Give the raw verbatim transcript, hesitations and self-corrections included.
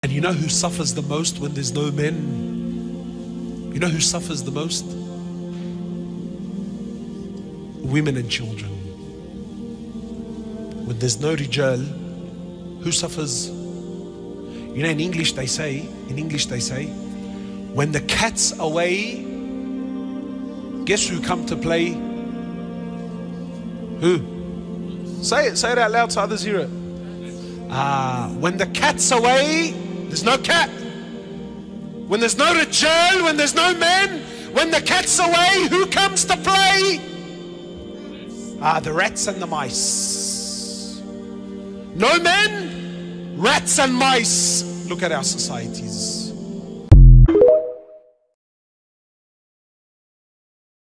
And you know who suffers the most when there's no men? You know who suffers the most? Women and children. When there's no rijal, who suffers? You know, in English they say, in English they say, when the cat's away, guess who come to play? Who? Say it, say it out loud so others hear it. Ah, when the cat's away, there's no cat. When there's no rijal, when there's no men, when the cat's away, who comes to play? Ah, the rats and the mice. No men, rats and mice. Look at our societies.